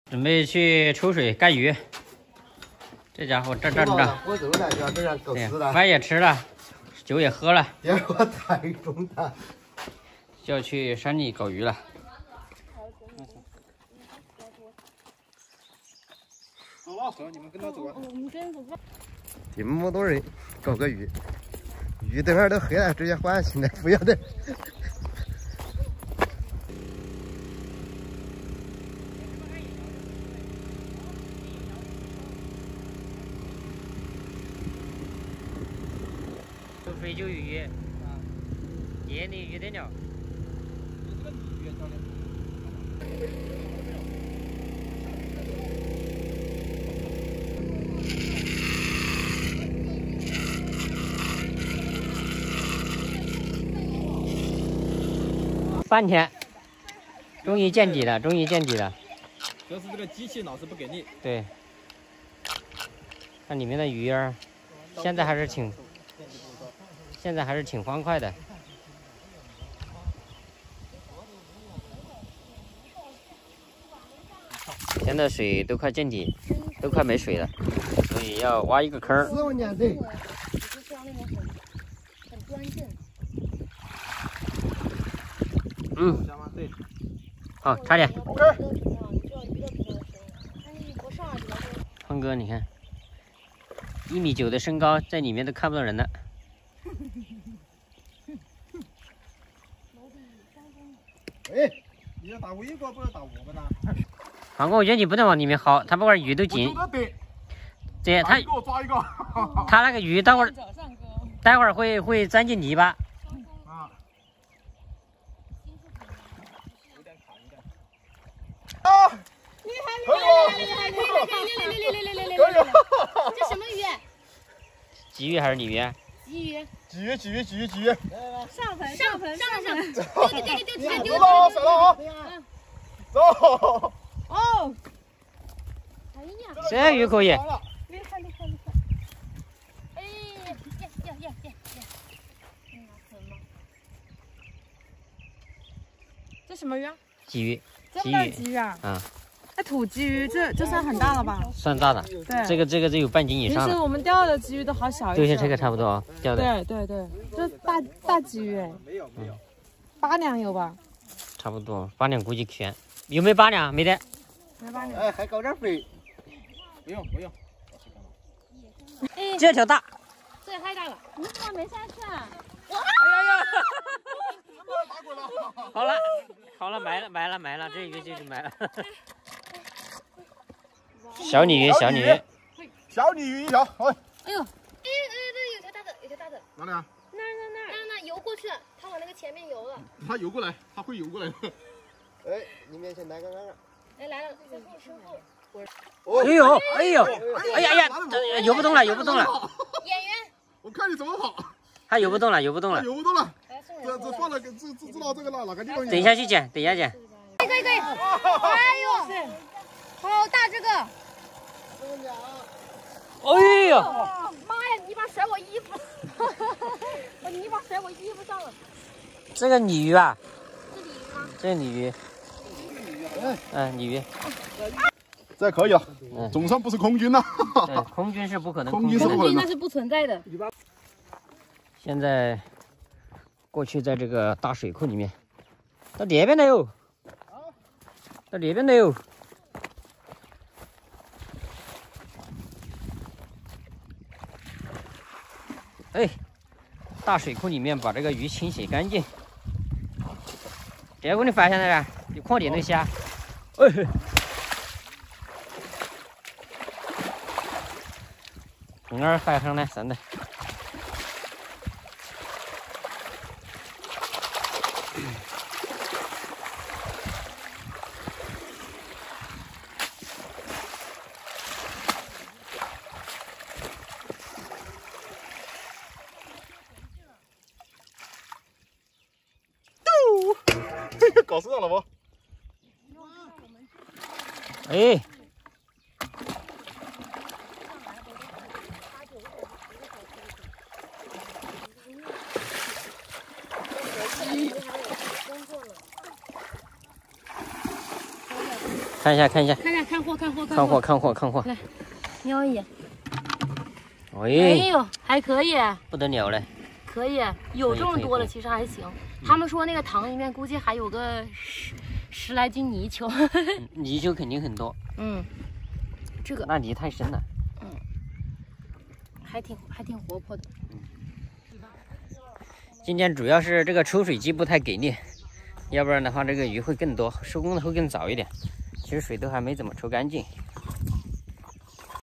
准备去抽水干鱼。这家伙这站着， 我走了，要这样狗吃了。 饭也吃了，酒也喝了， 结果太重了， 就要去山里搞鱼了。 走，你们跟他走啊。 我们跟着走。 这么多人搞个鱼，鱼这边都黑了，直接换新的，不要的。 有非洲鱼，野鲤鱼的鸟。3天，终于见底了，终于见底了。 主要是这个机器老是不给力。 对，看里面的鱼儿，现在还是挺欢快的。现在水都快见底，都快没水了，所以要挖一个坑。 4万年对。 就是需要那种很端正。 嗯， 对。 好，差点。 OK。 胖哥，你看，1.9米的身高，在里面都看不到人了。 哎， 你要打微博，不要打我们呐。 胖哥，我觉得你不能往里面薅，它把鱼都紧。对，它给我抓一个。 它那个鱼待会儿会钻进泥巴。 啊！ 厉害！这什么鱼？ 鲫鱼还是鲤鱼？ 鲫鱼。 上盆。丢甩了啊！走。 哦。哎呀， 这鱼可以。 厉害！哎呀！这什么鱼啊？ 鲫鱼。 这么大的鲫鱼啊？ 啊。 那土鲫鱼这算很大了吧？ 算大的。 对。 这个有半斤以上了。 平时我们钓的鲫鱼都好小一对，像这个差不多啊，钓的。 对，这大鲫鱼哎。 没有。 8两有吧？ 差不多，8两估计全。有没有8两？没得。 没8两。 哎，还搞点肥。 不用。 这条大。 这也太大了，你怎么没下去啊？ 好了，埋了，这鱼就是埋了。小鲤鱼。 小鲤鱼一条， 哎呦，有条大的。 哪里啊？ 那游过去了，它往那个前面游了。 它游过来，它会游过来。 哎，你面前来个。 哎，来了，身后。 哎呀，游不动了。 演员。 我看你怎么跑。 它游不动了。 这放了，知道这个了，哪个地方？ 等一下去捡。 可以。哎呦，好大这个！ 哎呦！ 妈呀，你把甩我衣服！你把甩我衣服上了。 这个鲤鱼啊？ 是鲤鱼吗？ 这是鲤鱼。鲤鱼。 这可以啊，总算不是空军了。 对，空军是不可能。 空军那是不存在的。 现在过去在这个大水库里面，到那边来哟，哎，大水库里面把这个鱼清洗干净。结果你发现了没？你矿点都虾。哎，从那儿发上来，真的。 搞死了不？ 哎，看一下， 看看货，看货， 看货，看货，看货。 来，瞄一眼。 哎呦，还可以， 不得了嘞！ 可以，有这么多了，其实还行。他们说那个塘里面估计还有个十来斤泥鳅。 泥鳅肯定很多。 嗯，这个那泥太深了。 嗯，还挺活泼的。 今天主要是这个抽水机不太给力，要不然的话这个鱼会更多，收工的会更早一点。其实水都还没怎么抽干净。